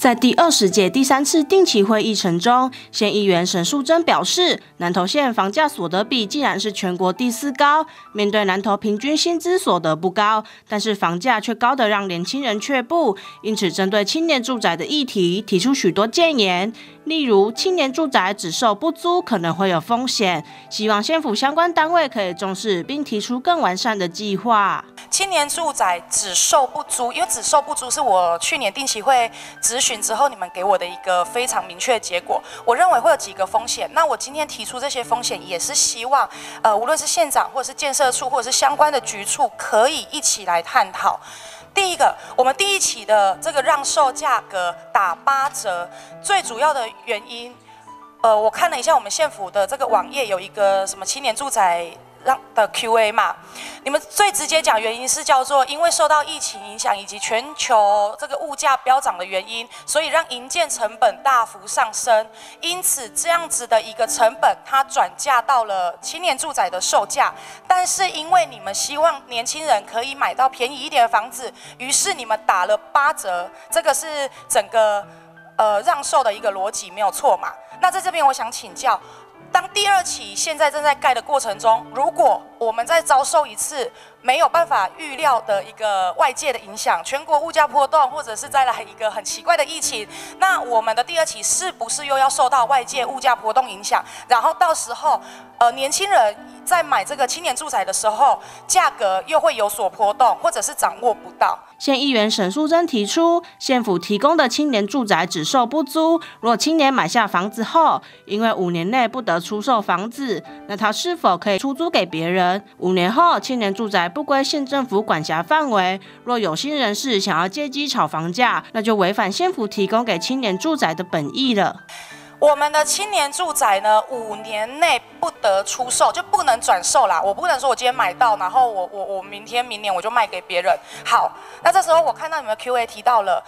在第20届第3次定期会议程中，县议员沈淑珍表示，南投县房价所得比既然是全国第4高，面对南投平均薪资所得不高，但是房价却高得让年轻人却步，因此针对青年住宅的议题提出许多建言，例如青年住宅只售不租可能会有风险，希望县府相关单位可以重视，并提出更完善的计划。 青年住宅只售不租，因为只售不租是我去年定期会咨询之后，你们给我的一个非常明确的结果。我认为会有几个风险，那我今天提出这些风险，也是希望，无论是县长或者是建设处或者是相关的局处，可以一起来探讨。第一个，我们第一期的这个让售价格打8折，最主要的原因，我看了一下我们县府的这个网页，有一个什么青年住宅的 Q&A 嘛，你们最直接讲原因是叫做因为受到疫情影响以及全球这个物价飙涨的原因，所以让营建成本大幅上升，因此这样子的一个成本它转嫁到了青年住宅的售价，但是因为你们希望年轻人可以买到便宜一点的房子，于是你们打了8折，这个是整个让售的一个逻辑没有错嘛？那在这边我想请教。当第2期现在正在盖的过程中，如果我们再遭受一次没有办法预料的一个外界的影响，全国物价波动，或者是再来一个很奇怪的疫情，那我们的第2期是不是又要受到外界物价波动影响？然后到时候，年轻人在买这个青年住宅的时候，价格又会有所波动，或者是掌握不到。 县议员沈淑珍提出，县府提供的青年住宅只售不租，若青年买下房子后，因为5年内不得出售房子，那他是否可以出租给别人？5年后，青年住宅不归县政府管辖范围，若有心人士想要借机炒房价，那就违反县府提供给青年住宅的本意了。 我们的青年住宅呢，5年内不得出售，就不能转售啦。我不能说我今天买到，然后我明年我就卖给别人。好，那这时候我看到你们 Q&A 提到了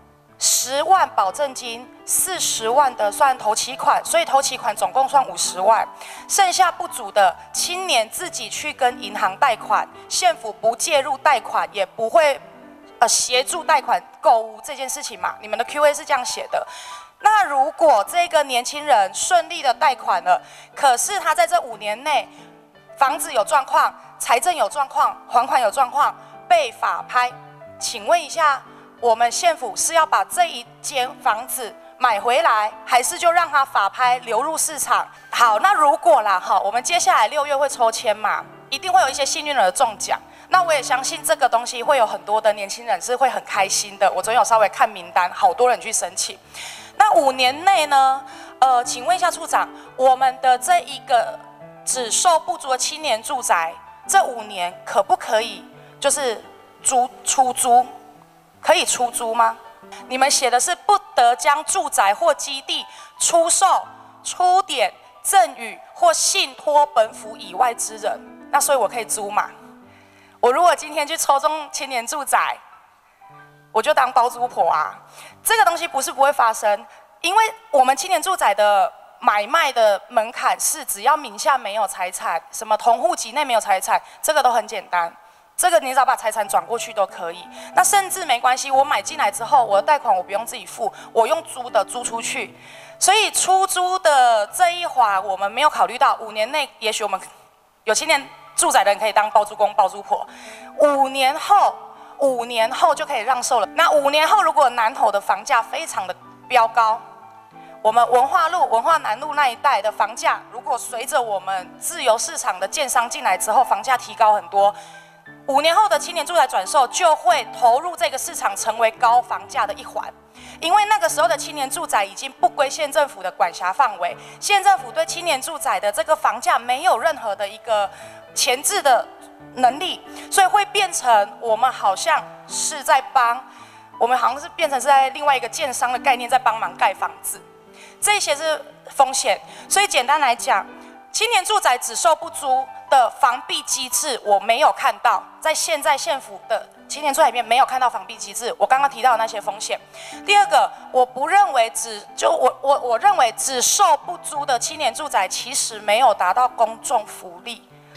10万保证金，40万的算头期款，所以头期款总共算50万，剩下不足的青年自己去跟银行贷款，县府不介入贷款，也不会协助贷款购屋这件事情嘛。你们的 Q&A 是这样写的。那如果这个年轻人顺利的贷款了，可是他在这5年内房子有状况，财政有状况，还款有状况，被法拍，请问一下，我们县府是要把这一间房子买回来，还是就让它法拍流入市场？好，那如果啦，我们接下来6月会抽签嘛，一定会有一些幸运儿中奖。那我也相信这个东西会有很多的年轻人是会很开心的。我昨天有稍微看名单，好多人去申请。那5年内呢？请问一下处长，我们的这一个只售不租的青年住宅，这5年可不可以就是出租？可以出租吗？你们写的是不得将住宅或基地出售、出典、赠与或信托本府以外之人。那所以我可以租嘛？我如果今天去抽中青年住宅，我就当包租婆啊！这个东西不是不会发生，因为我们青年住宅的买卖的门槛是只要名下没有财产，什么同户籍内没有财产，这个都很简单。这个你只要把财产转过去都可以。那甚至没关系，我买进来之后，我的贷款我不用自己付，我用租的租出去。所以出租的这一环我们没有考虑到，5年内也许我们有青年住宅的人可以当包租公、包租婆，5年后就可以让售了。那5年后，如果南投的房价非常的飙高，我们文化路、文化南路那一带的房价，如果随着我们自由市场的建商进来之后，房价提高很多，5年后的青年住宅转售就会投入这个市场，成为高房价的一环。因为那个时候的青年住宅已经不归县政府的管辖范围，县政府对青年住宅的这个房价没有任何的一个前置的能力，所以会变成我们好像是在我们好像是变成是在另外一个建商的概念在帮忙盖房子，这些是风险。所以简单来讲，青年住宅只售不租的防避机制我没有看到，在现在县府的青年住宅里面没有看到防避机制。我刚刚提到的那些风险。第二个，我不认为我认为只售不租的青年住宅其实没有达到公众福利。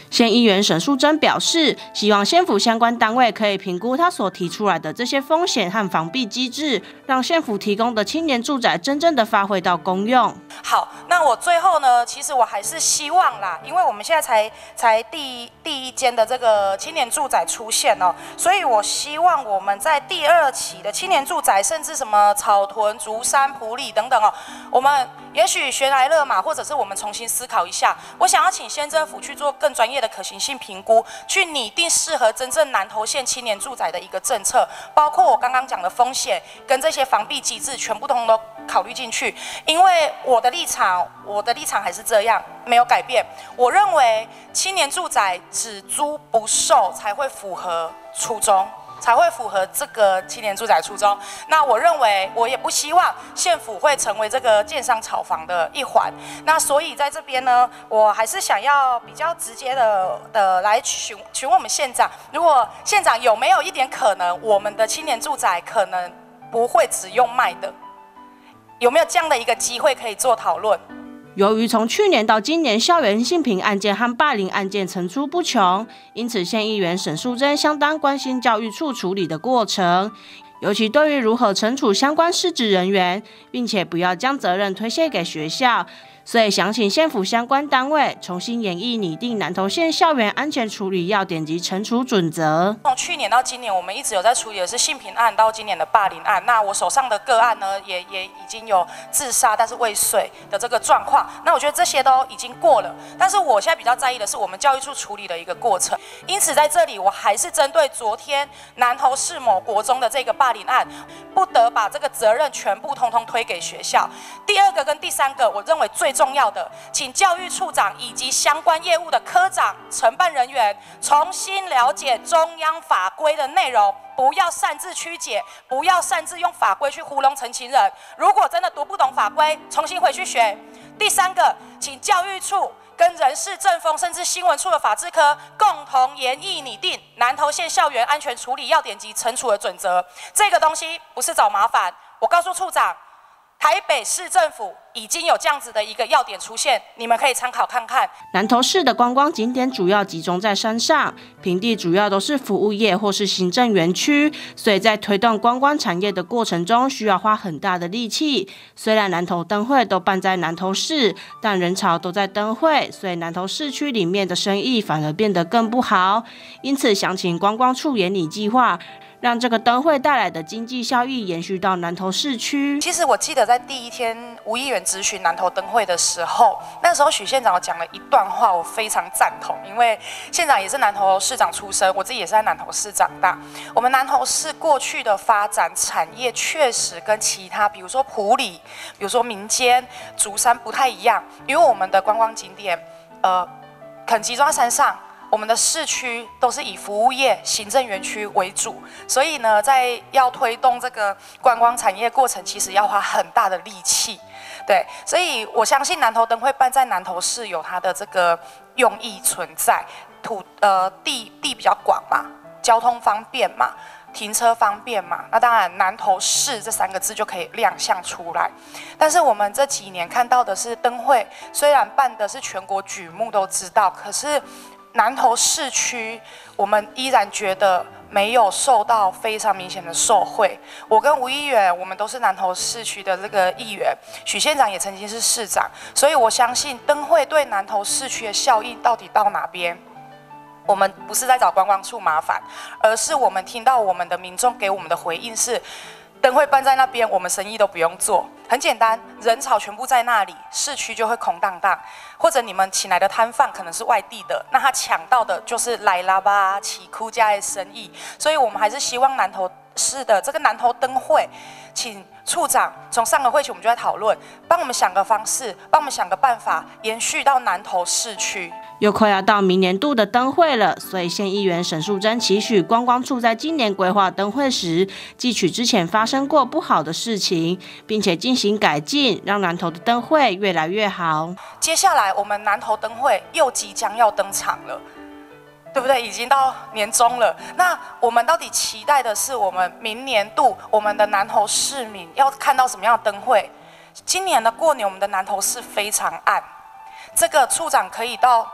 县议员沈淑珍表示，希望县府相关单位可以评估他所提出来的这些风险和防避机制，让县府提供的青年住宅真正的发挥到功用。 好，那我最后呢，其实我还是希望啦，因为我们现在才第一间的这个青年住宅出现哦，所以我希望我们在第2期的青年住宅，甚至什么草屯、竹山、埔里等等哦，我们也许悬来勒马，或者是我们重新思考一下。我想要请县政府去做更专业的可行性评估，去拟定适合真正南投县青年住宅的一个政策，包括我刚刚讲的风险跟这些防避机制，全部通通都考虑进去。因为我的立场还是这样，没有改变。我认为青年住宅只租不售才会符合初衷。才会符合这个青年住宅初衷。那我认为，我也不希望县府会成为这个建商炒房的一环。那所以在这边呢，我还是想要比较直接的来询问我们县长，如果县长有没有一点可能，我们的青年住宅可能不会只用卖的，有没有这样的一个机会可以做讨论？ 由于从去年到今年，校园性平案件和霸凌案件层出不穷，因此县议员沈淑珍相当关心教育处处理的过程，尤其对于如何惩处相关失职人员，并且不要将责任推卸给学校。所以想请县府相关单位重新研议拟定南投县校园安全处理要点及惩处准则。 从去年到今年，我们一直有在处理的是性平案，到今年的霸凌案。那我手上的个案呢，也已经有自杀但是未遂的这个状况。那我觉得这些都已经过了，但是我现在比较在意的是我们教育处处理的一个过程。因此在这里，我还是针对昨天南投市某国中的这个霸凌案，不得把这个责任全部通通推给学校。第2个跟第3个，我认为最重要的，请教育处长以及相关业务的科长、承办人员重新了解中央法规的内容，不要擅自曲解，不要擅自用法规去糊弄陈情人。如果真的读不懂法规，重新回去学。第3个，请教育处跟人事政风甚至新闻处的法制科共同研议拟定南投县校园安全处理要点及惩处的准则。这个东西不是找麻烦，我告诉处长，台北市政府已经有这样子的一个要点出现，你们可以参考看看。 南投市的观光景点主要集中在山上，平地主要都是服务业或是行政园区，所以在推动观光产业的过程中，需要花很大的力气。虽然南投灯会都办在南投市，但人潮都在灯会，所以南投市区里面的生意反而变得更不好。因此，想请观光处研拟计划，让这个灯会带来的经济效益延续到南投市区。 其实我记得在第1天吴议员质询南投灯会的时候，那时候许县长讲了一段话，我非常赞同。因为县长也是南投市长出身，我自己也是在南投市长大。我们南投市过去的发展产业确实跟其他，比如说埔里，比如说民间、竹山不太一样，因为我们的观光景点，很集中在山上。我们的市区都是以服务业、行政园区为主，所以呢，在要推动这个观光产业过程，其实要花很大的力气。对，所以我相信南投灯会办在南投市有它的这个用意存在，地比较广嘛，交通方便嘛，停车方便嘛，那当然南投市这3个字就可以亮相出来。但是我们这几年看到的是灯会，虽然办的是全国举目都知道，可是南投市区，我们依然觉得没有受到非常明显的受惠。我跟吴议员，我们都是南投市区的这个议员，许县长也曾经是市长，所以我相信灯会对南投市区的效益到底到哪边？我们不是在找观光处麻烦，而是我们听到我们的民众给我们的回应是，灯会办在那边，我们生意都不用做。很简单，人潮全部在那里，市区就会空荡荡。或者你们请来的摊贩可能是外地的，那他抢到的就是来拉巴、起哭家的生意。所以我们还是希望南投市的这个南投灯会，请处长从上个会期我们就在讨论，帮我们想个方式，帮我们想个办法，延续到南投市区。 又快要到明年度的灯会了，所以县议员沈淑珍期许观光处在今年规划灯会时，汲取之前发生过不好的事情，并且进行改进，让南投的灯会越来越好。 接下来我们南投灯会又即将要登场了，对不对？已经到年终了。那我们到底期待的是我们明年度我们的南投市民要看到什么样的灯会？今年的过年，我们的南投市非常暗，这个处长可以到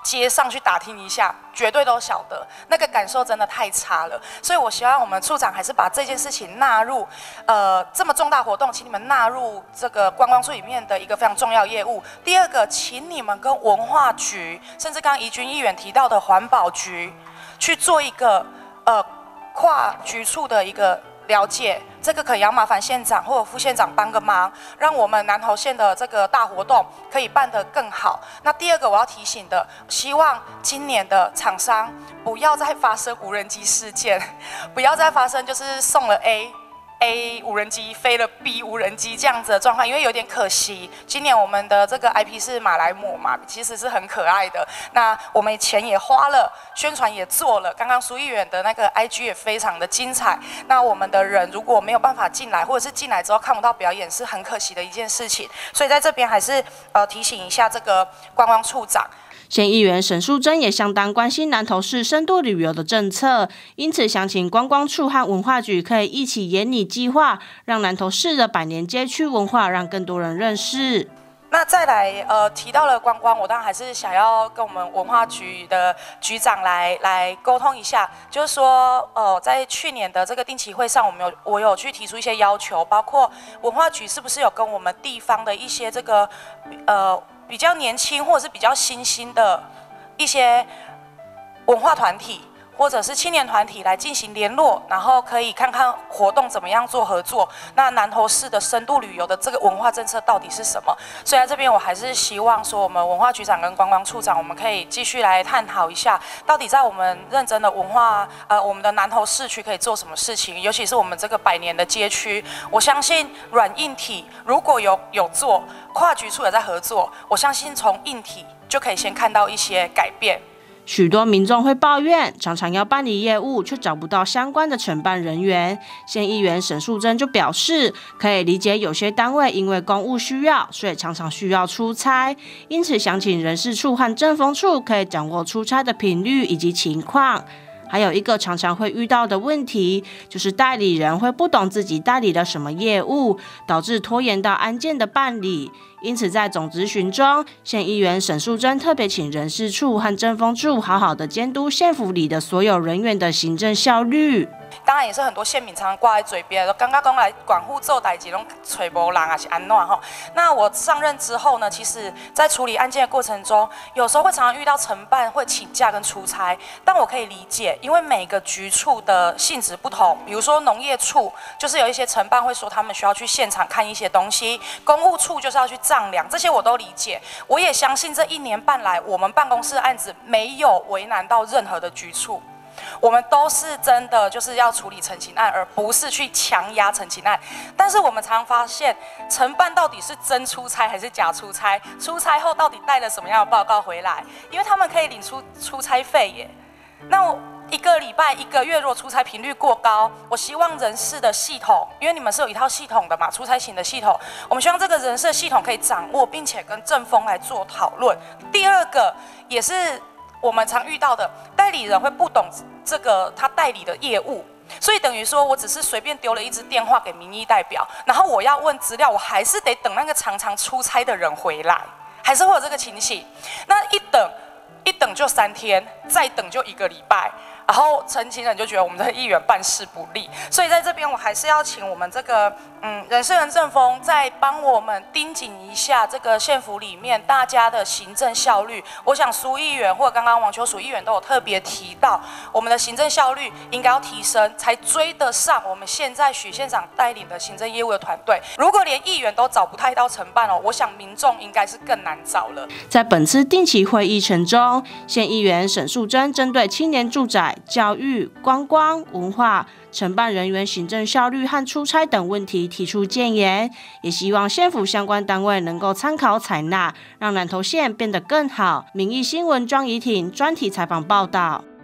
街上去打听一下，绝对都晓得，那个感受真的太差了。所以我希望我们处长还是把这件事情纳入，这么重大活动，请你们纳入这个观光处里面的一个非常重要业务。第二个，请你们跟文化局，甚至刚刚怡君议员提到的环保局，去做一个跨局处的一个了解，这个可以要麻烦县长或者副县长帮个忙，让我们南投县的这个大活动可以办得更好。那第二个我要提醒的，希望今年的厂商不要再发生无人机事件，不要再发生就是送了 A 无人机飞了 B 无人机这样子的状况，因为有点可惜。今年我们的这个 IP 是马来貘嘛，其实是很可爱的。那我们钱也花了，宣传也做了。刚刚苏议员的那个 IG 也非常的精彩。那我们的人如果没有办法进来，或者是进来之后看不到表演，是很可惜的一件事情。所以在这边还是提醒一下这个观光处长。 县议员沈淑珍也相当关心南投市深度旅游的政策，因此想请观光处和文化局可以一起研拟计划，让南投市的百年街区文化让更多人认识。 那再来提到了观光，我当然还是想要跟我们文化局的局长来沟通一下，就是说在去年的这个定期会上，我有去提出一些要求，包括文化局是不是有跟我们地方的一些这个比较年轻或者是比较新兴的一些文化团体或者是青年团体来进行联络，然后可以看看活动怎么样做合作。那南投市的深度旅游的这个文化政策到底是什么？所以在这边我还是希望说，我们文化局长跟观光处长，我们可以继续来探讨一下，到底在我们认真的文化我们的南投市区可以做什么事情，尤其是我们这个百年的街区，我相信软硬体如果有做，跨局处也在合作，我相信从硬体就可以先看到一些改变。 许多民众会抱怨，常常要办理业务，却找不到相关的承办人员。县议员沈淑珍就表示，可以理解有些单位因为公务需要，所以常常需要出差，因此想请人事处和政风处可以掌握出差的频率以及情况。还有一个常常会遇到的问题，就是代理人会不懂自己代理了什么业务，导致拖延到案件的办理。因此在总质询中，县议员沈淑珍特别请人事处和政风处好好的监督县府里的所有人员的行政效率。 当然也是很多县民常常挂在嘴边，刚刚讲来管户做代志拢找无人还是安怎吼？那我上任之后呢，其实在处理案件的过程中，有时候会常常遇到承办会请假跟出差，但我可以理解，因为每个局处的性质不同。比如说农业处，就是有一些承办会说他们需要去现场看一些东西；公务处就是要去丈量，这些我都理解。我也相信这1年半来，我们办公室的案子没有为难到任何的局处。我们都是真的就是要处理陈情案，而不是去强压陈情案。但是我们常发现，承办到底是真出差还是假出差？出差后到底带了什么样的报告回来？因为他们可以领出差费耶。那我1个礼拜、1个月，如果出差频率过高，我希望人事的系统，因为你们是有一套系统的嘛，出差型的系统，我们希望这个人事的系统可以掌握，并且跟政风来做讨论。第二个也是我们常遇到的，代理人会不懂这个他代理的业务，所以等于说我只是随便丢了一支电话给民意代表，然后我要问资料，我还是得等那个常常出差的人回来，还是会有这个情形。那一等就3天，再等就1个礼拜。然后陈情人就觉得我们的议员办事不力，所以在这边我还是要请我们这个人事人政风再帮我们盯紧一下这个县府里面大家的行政效率。我想苏议员或者刚刚王秋淑议员都有特别提到，我们的行政效率应该要提升，才追得上我们现在许县长带领的行政业务的团队。如果连议员都找不太到承办我想民众应该是更难找了。 在本次定期会议程中，县议员沈淑珍针对青年住宅、教育、观光、文化、承办人员行政效率和出差等问题提出建言，也希望县府相关单位能够参考采纳，让南投县变得更好。民意新闻庄怡婷专题采访报道。